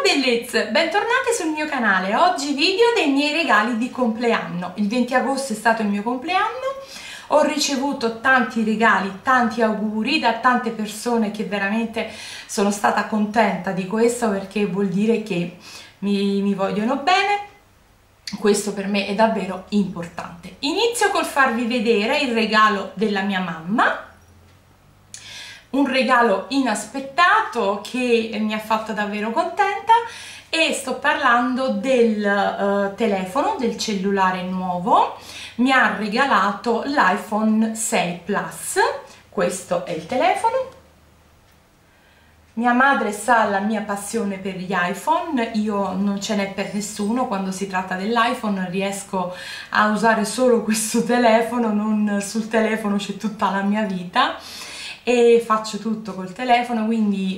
bellezze, bentornati sul mio canale. Oggi video dei miei regali di compleanno. Il 20 agosto è stato il mio compleanno, ho ricevuto tanti regali, tanti auguri da tante persone che veramente sono stata contenta di questo, perché vuol dire che mi vogliono bene. Questo per me è davvero importante. Inizio col farvi vedere il regalo della mia mamma. Un regalo inaspettato che mi ha fatto davvero contenta, e sto parlando del telefono, del cellulare nuovo. Mi ha regalato l'iPhone 6 Plus, questo è il telefono. Mia madre sa la mia passione per gli iPhone, io non ce n'è per nessuno. Quando si tratta dell'iPhone riesco a usare solo questo telefono, non sul telefono c'è tutta la mia vita e faccio tutto col telefono, quindi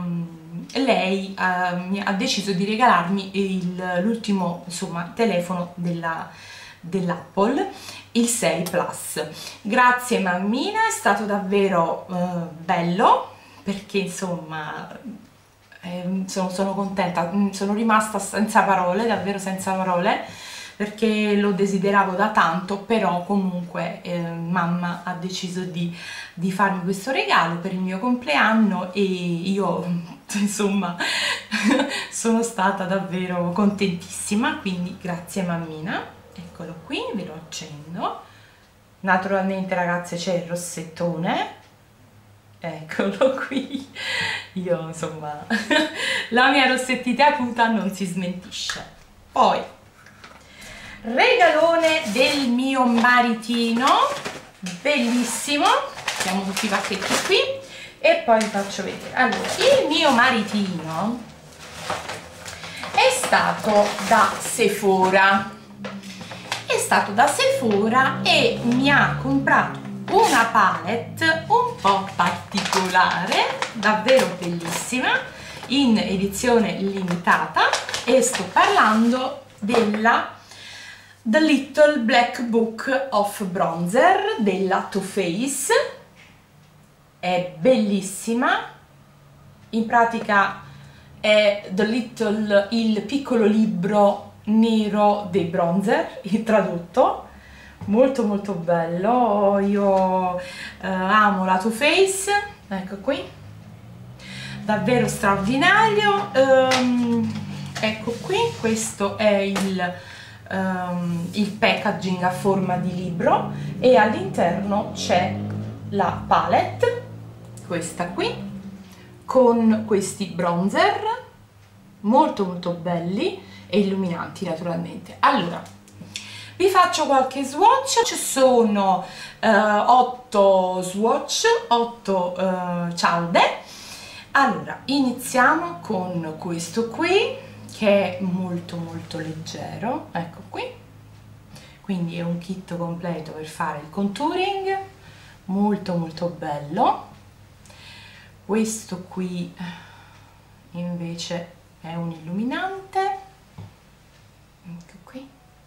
lei ha deciso di regalarmi l'ultimo telefono dell'Apple, il 6 Plus. Grazie mammina, è stato davvero bello, perché insomma sono contenta, sono rimasta senza parole, davvero senza parole, perché lo desideravo da tanto. Però comunque mamma ha deciso di farmi questo regalo per il mio compleanno e io insomma sono stata davvero contentissima, quindi grazie mammina. Eccolo qui, ve lo accendo. Naturalmente ragazze c'è il rossettone, eccolo qui. Io insomma la mia rossettita acuta non si smentisce. Poi regalone del mio maritino, bellissimo. Mettiamo tutti i pacchetti qui e poi vi faccio vedere. Allora, il mio maritino è stato da Sephora, e mi ha comprato una palette un po' particolare, davvero bellissima, in edizione limitata, e sto parlando della The Little Black Book of Bronzer della Too Faced. È bellissima, in pratica è il piccolo libro nero dei bronzer, tradotto. Molto molto bello, io amo la Too Faced, ecco qui, davvero straordinario. Ecco qui, questo è il packaging a forma di libro, e all'interno c'è la palette, questa qui, con questi bronzer molto molto belli e illuminanti naturalmente. Allora, vi faccio qualche swatch. Ci sono 8 swatch, 8 cialde. Allora, iniziamo con questo qui, che è molto molto leggero, ecco qui, quindi è un kit completo per fare il contouring, molto molto bello. Questo qui invece è un illuminante, ecco qui,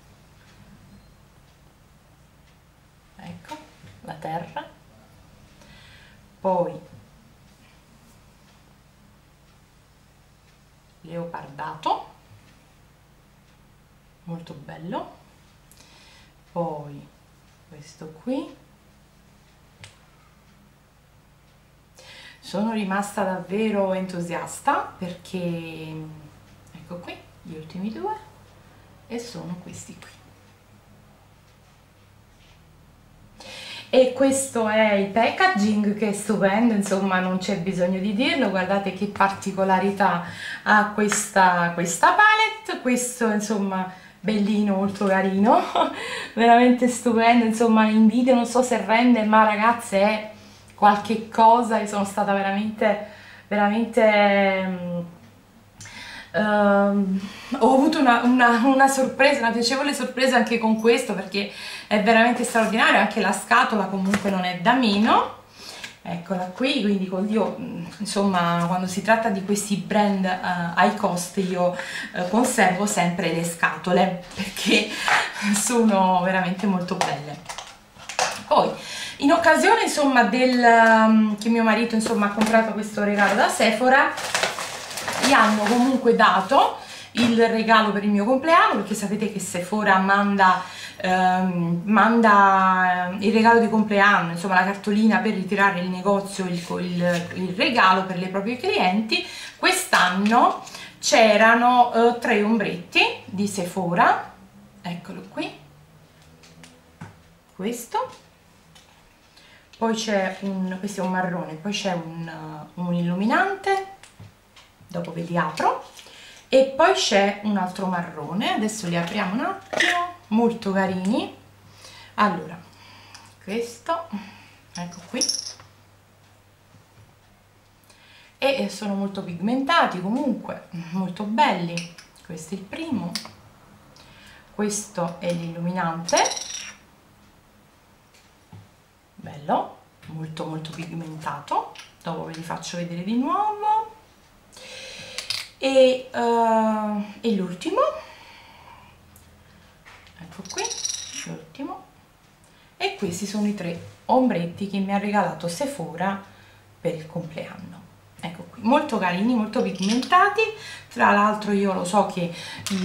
ecco la terra. Poi leopardato, molto bello. Poi questo qui, sono rimasta davvero entusiasta perché ecco qui gli ultimi due, e sono questi qui. E questo è il packaging, che è stupendo, insomma non c'è bisogno di dirlo. Guardate che particolarità ha questa palette. Questo insomma bellino, molto carino veramente stupendo, insomma in video non so se rende, ma ragazze è qualche cosa. Io sono stata veramente ho avuto una sorpresa, una piacevole sorpresa anche con questo, perché è veramente straordinario. Anche la scatola comunque non è da meno, eccola qui. Quindi io insomma quando si tratta di questi brand high cost io conservo sempre le scatole, perché sono veramente molto belle. Poi in occasione insomma che mio marito insomma ha comprato questo regalo da Sephora, gli hanno comunque dato il regalo per il mio compleanno, perché sapete che Sephora manda il regalo di compleanno, insomma la cartolina per ritirare il negozio il regalo per le proprie clienti. Quest'anno c'erano 3 ombretti di Sephora, eccolo qui, questo, poi c'è questo è un marrone, poi c'è un illuminante, dopo ve li apro, e poi c'è un altro marrone. Adesso li apriamo un attimo, molto carini. Allora, questo, ecco qui, e sono molto pigmentati, comunque molto belli. Questo è il primo, questo è l'illuminante, bello, molto molto pigmentato, dopo ve li faccio vedere di nuovo. E l'ultimo, ecco qui, l'ultimo, e questi sono i 3 ombretti che mi ha regalato Sephora per il compleanno. Ecco qui, molto carini, molto pigmentati. Tra l'altro io lo so che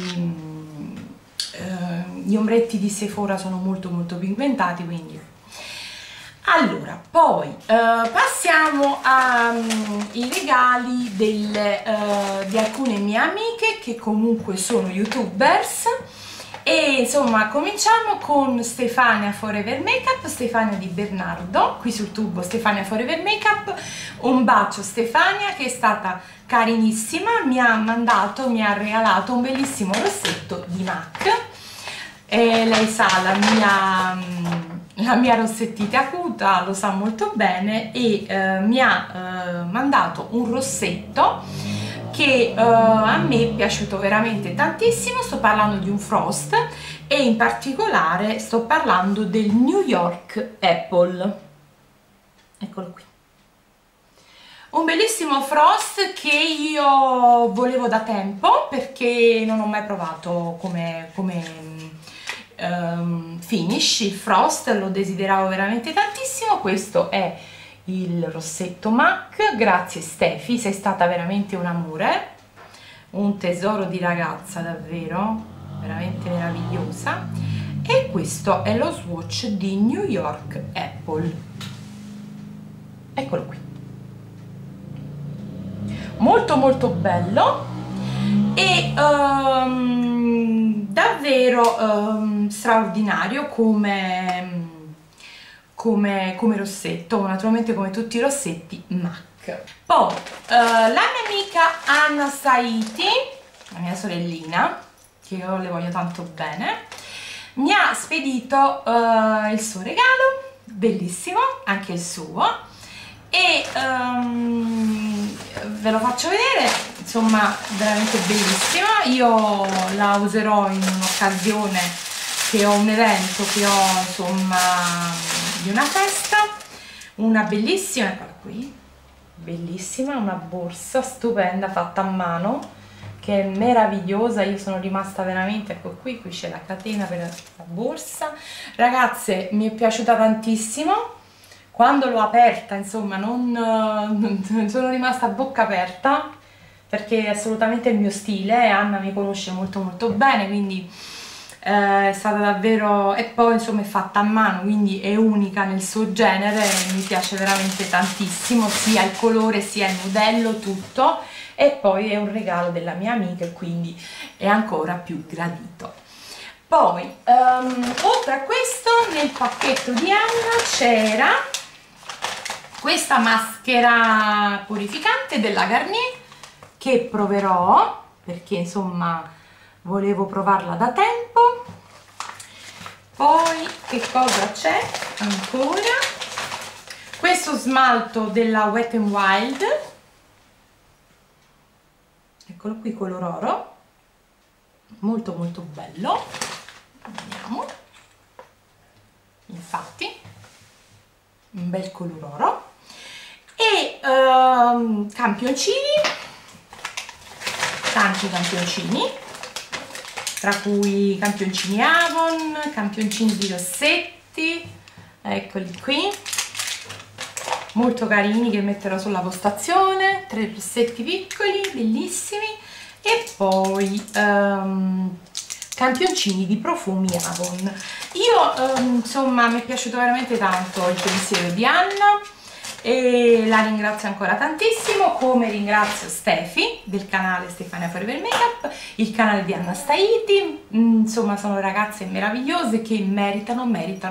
gli ombretti di Sephora sono molto molto pigmentati, quindi allora, poi passiamo ai regali di alcune mie amiche che comunque sono youtubers, e insomma cominciamo con Stefania Forever Makeup, Stefania Di Bernardo, qui sul tubo Stefania Forever Makeup. Un bacio Stefania, che è stata carinissima, mi ha regalato un bellissimo rossetto di MAC, e lei sa la mia rossettita acuta, lo sa molto bene, e mi ha mandato un rossetto che a me è piaciuto veramente tantissimo. Sto parlando di un Frost, e in particolare sto parlando del New York Apple, eccolo qui, un bellissimo Frost che io volevo da tempo, perché non ho mai provato come finish il Frost, lo desideravo veramente tantissimo. Questo è il rossetto MAC, grazie Stefi, sei stata veramente un amore, un tesoro di ragazza, davvero veramente meravigliosa. E questo è lo swatch di New York Apple, eccolo qui, molto molto bello, e davvero straordinario come rossetto, naturalmente come tutti i rossetti MAC. Poi la mia amica Anna Saiti, la mia sorellina, che io le voglio tanto bene, mi ha spedito il suo regalo, bellissimo anche il suo, e ve lo faccio vedere, insomma veramente bellissima. Io la userò in un'occasione che ho un evento, che ho insomma di una festa. Una bellissima, eccola qui, bellissima, una borsa stupenda fatta a mano, che è meravigliosa. Io sono rimasta veramente, ecco qui c'è la catena per la borsa, ragazze, mi è piaciuta tantissimo. Quando l'ho aperta, insomma, sono rimasta a bocca aperta, perché è assolutamente il mio stile, e Anna mi conosce molto molto bene, quindi è stata davvero, e poi insomma è fatta a mano, quindi è unica nel suo genere, e mi piace veramente tantissimo, sia il colore sia il modello, tutto, e poi è un regalo della mia amica, e quindi è ancora più gradito. Poi oltre a questo, nel pacchetto di Anna c'era questa maschera purificante della Garnier, che proverò perché insomma volevo provarla da tempo. Poi che cosa c'è ancora? Questo smalto della Wet n Wild, eccolo qui, color oro, molto molto bello. Vediamo, infatti un bel color oro. E campioncini, tanti campioncini, tra cui campioncini Avon, campioncini di rossetti, eccoli qui, molto carini che metterò sulla postazione, 3 pezzetti piccoli, bellissimi. E poi campioncini di profumi Avon. Io insomma mi è piaciuto veramente tanto il pensiero di Anna e la ringrazio ancora tantissimo, come ringrazio Stefi del canale Stefania Forever Makeup, il canale di Anna Staiti. Insomma sono ragazze meravigliose che meritano.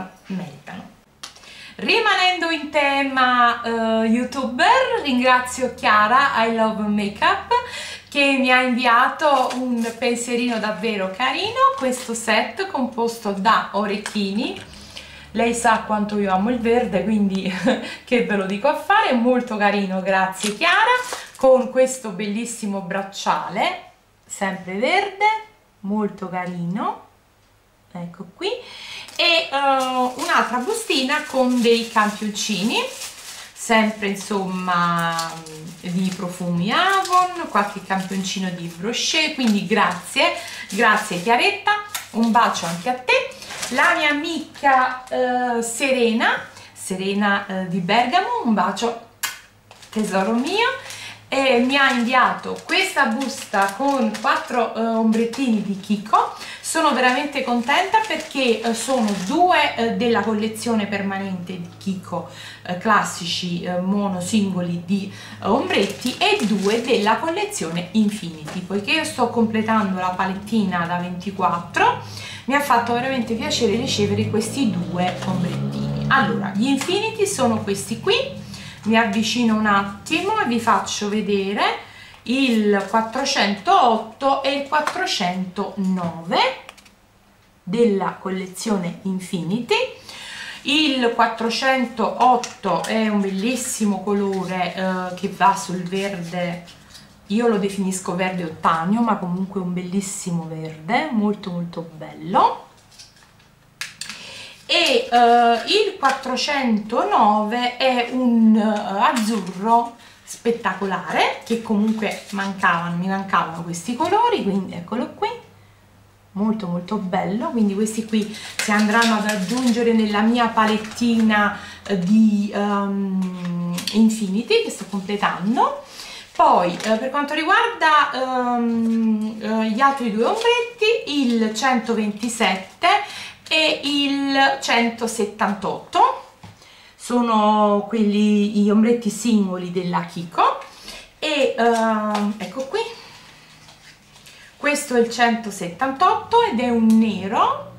Rimanendo in tema youtuber, ringrazio Chiara I Love Makeup che mi ha inviato un pensierino davvero carino, questo set composto da orecchini. Lei sa quanto io amo il verde, quindi che ve lo dico a fare, molto carino, grazie Chiara, con questo bellissimo bracciale, sempre verde, molto carino, ecco qui, e un'altra bustina con dei campioncini, sempre insomma di profumi Avon, qualche campioncino di brochet, quindi grazie Chiaretta, un bacio anche a te. La mia amica Serena di Bergamo, un bacio tesoro mio, e mi ha inviato questa busta con 4 ombrettini di Kiko. Sono veramente contenta perché sono 2 della collezione permanente di Kiko classici mono singoli di ombretti e 2 della collezione Infinity. Poiché io sto completando la palettina da 24, mi ha fatto veramente piacere ricevere questi 2 ombrettini. Allora, gli Infinity sono questi qui, mi avvicino un attimo e vi faccio vedere il 408 e il 409 della collezione Infinity. Il 408 è un bellissimo colore che va sul verde, io lo definisco verde ottanio, ma comunque un bellissimo verde, molto bello. E il 409 è un azzurro spettacolare, che comunque mi mancavano questi colori, quindi eccolo qui, molto bello. Quindi questi qui si andranno ad aggiungere nella mia palettina di Infinity che sto completando. Poi per quanto riguarda gli altri 2 ombretti, il 127 e il 178 sono quelli, gli ombretti singoli della Kiko, e ecco qui, questo è il 178 ed è un nero,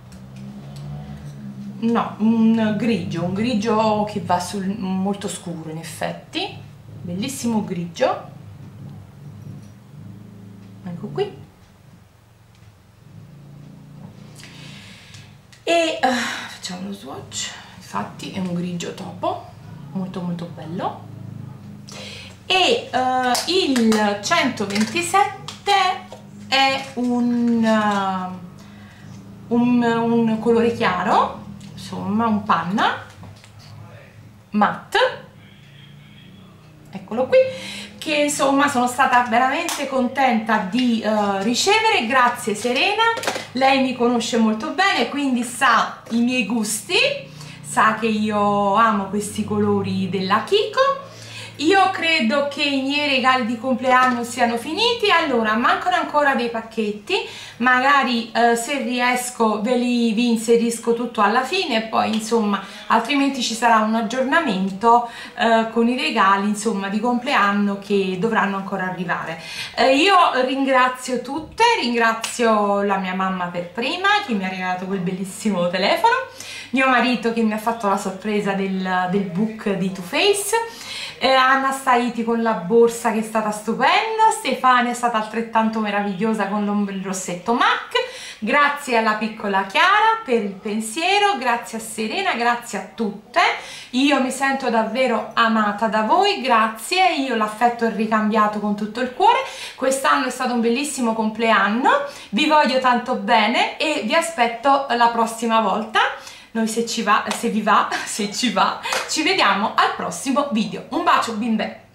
no, un grigio che va sul molto scuro, in effetti bellissimo grigio, ecco qui. E facciamo lo swatch, infatti è un grigio topo, molto bello. E il 127 è un colore chiaro, insomma un panna matte, eccolo qui, che insomma sono stata veramente contenta di ricevere. Grazie Serena, lei mi conosce molto bene, quindi sa i miei gusti, sa che io amo questi colori della Kiko. Io credo che i miei regali di compleanno siano finiti. Allora, mancano ancora dei pacchetti, magari se riesco vi inserisco tutto alla fine, e poi insomma altrimenti ci sarà un aggiornamento con i regali insomma di compleanno che dovranno ancora arrivare. Io ringrazio tutte, ringrazio la mia mamma per prima che mi ha regalato quel bellissimo telefono, mio marito che mi ha fatto la sorpresa del book di Too Faced, Anna Staiti con la borsa che è stata stupenda, Stefania è stata altrettanto meravigliosa con il rossetto MAC, grazie alla piccola Chiara per il pensiero, grazie a Serena, grazie a tutte, io mi sento davvero amata da voi, grazie, io l'affetto è ricambiato con tutto il cuore. Quest'anno è stato un bellissimo compleanno, vi voglio tanto bene e vi aspetto la prossima volta. Noi se ci va, ci vediamo al prossimo video. Un bacio bimbe!